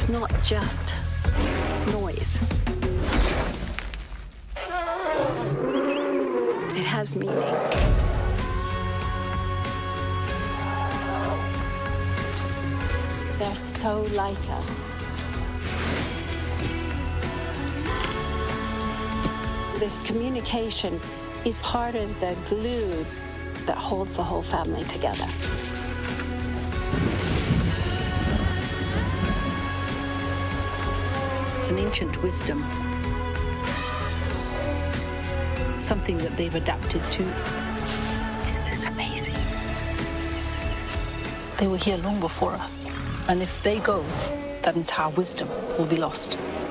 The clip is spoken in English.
It's not just noise. It has meaning. They're so like us. This communication is part of the glue that holds the whole family together. It's an ancient wisdom, something that they've adapted to. This is amazing. They were here long before us, and if they go, that entire wisdom will be lost.